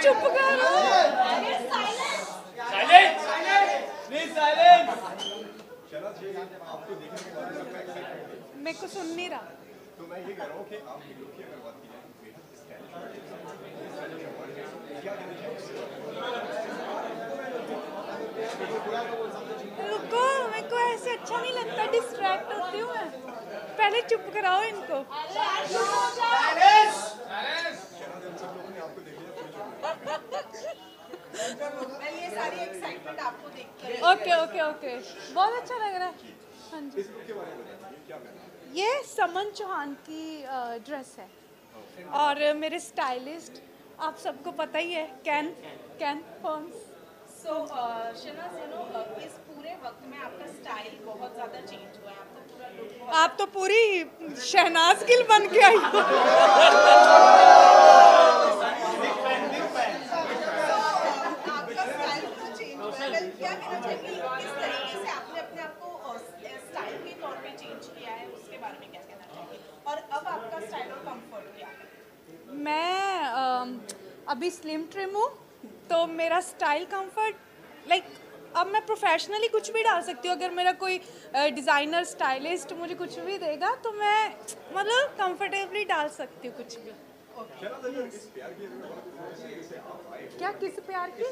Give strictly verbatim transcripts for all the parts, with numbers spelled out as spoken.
चुप करो। Silence please silence. मेरे को सुन नहीं रहा। तो मैं ये कह रहा हूँ कि आप हीरो की अगर बात की जाए रुको, मेरे को ऐसे अच्छा नहीं लगता, डिस्ट्रैक्ट होती हूँ मैं। पहले चुप कराओ इनको। ये सारी एक्साइटमेंट आपको देखकर ओके ओके ओके, बहुत अच्छा लग रहा है। हाँ जी, ये समन चौहान की ड्रेस है और मेरे स्टाइलिस्ट आप सबको पता ही है, can can forms. So Shehnaz, you know इस पूरे वक्त में आपका स्टाइल बहुत ज्यादा चेंज हुआ है, आपका पूरा लुक बहुत आप तो पूरी शहनाज गिल बन के आई हो। आपका स्टाइल पूरा चेंज हुआ है। वेल, क्या कहना चाहिए, किस तरीके से आपने अपने आप को स्टाइल के तौर पे चेंज किया है, उसके बारे में क्या कहना चाहिए, और अब आपका स्टाइल और कंफर्ट क्या है? मैं अम, अभी स्लिम ट्रिम हूँ, तो मेरा स्टाइल कंफर्ट लाइक अब मैं प्रोफेशनली कुछ भी डाल सकती हूँ। अगर मेरा कोई डिज़ाइनर स्टाइलिस्ट मुझे कुछ भी देगा तो मैं मतलब कंफर्टेबली डाल सकती हूँ कुछ भी। क्या किस प्यार की?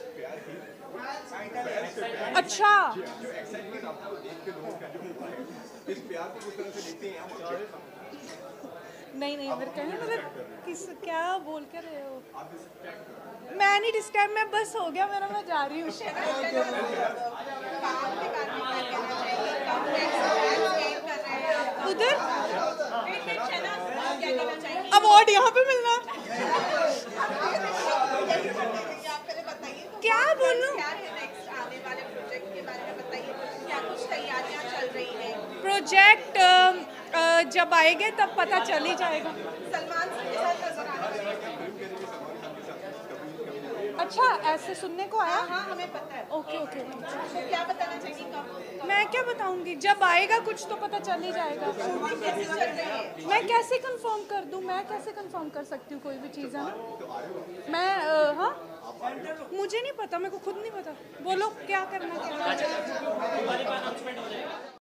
अच्छा, नहीं नहीं मेरे कहने मतलब किस क्या बोल कर रहे हो? मैं नहीं डिस्क्राइब, मैं बस हो गया मेरा, मैं जा रही हूँ। काम के बारे में क्या कहना चाहिए, कब एक्सरसाइज गेन कर रहे हैं आप? उधर वेट वेट शहनाज, क्या कहना चाहिए? अवार्ड यहाँ पे मिलना। आप पहले बताइए तो क्या बोलूं? क्या है नेक्स्ट आने वाले प्रोजेक्ट के बारे में बताइए, क्या कुछ तैयारियां चल रही हैं? प्रोजेक्ट जब आएंगे तब पता चल ही जाएगा। सलमान सर के साथ नजर आना चाहिए। अच्छा, ऐसे सुनने को आया? हाँ, हमें पता है। ओके ओके, तो क्या बताना चाहिए, कब मैं क्या बताऊंगी, जब आएगा कुछ तो पता चल ही जाएगा। शूटिंग कैसे चल रही है? मैं कैसे कंफर्म कर दूं, मैं कैसे कंफर्म कर सकती हूँ कोई भी चीज़, है ना? मैं अ, हाँ, मुझे नहीं पता, मेरे को खुद नहीं पता। बोलो क्या करना क्या।